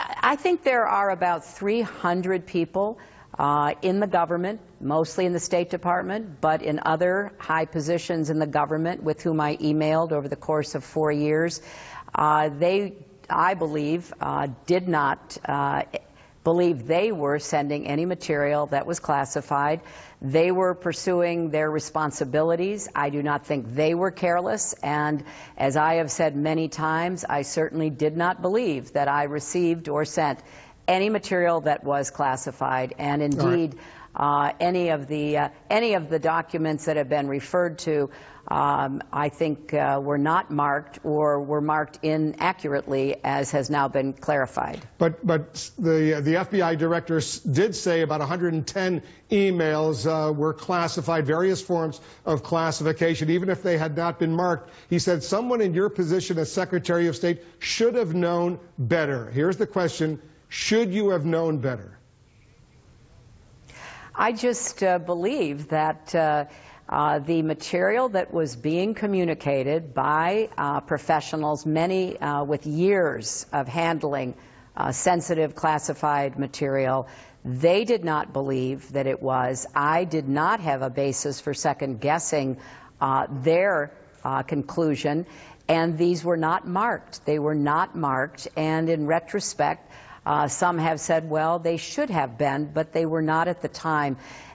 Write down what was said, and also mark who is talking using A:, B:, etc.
A: I think there are about 300 people in the government, mostly in the State Department, but in other high positions in the government with whom I emailed over the course of 4 years. They, I believe, did not believe they were sending any material that was classified. They were pursuing their responsibilities. I do not think they were careless, and as I have said many times, I certainly did not believe that I received or sent any material that was classified, and indeed any of the documents that have been referred to I think were not marked or were marked inaccurately, as has now been clarified.
B: But the FBI director did say about 110 emails were classified, various forms of classification, even if they had not been marked. He said someone in your position as Secretary of State should have known better. Here's the question: should you have known better?
A: I just believe that the material that was being communicated by professionals, many with years of handling sensitive classified material, they did not believe that it was. I did not have a basis for second-guessing their conclusion, and these were not marked. They were not marked, and in retrospect, some have said, well, they should have been, but they were not at the time.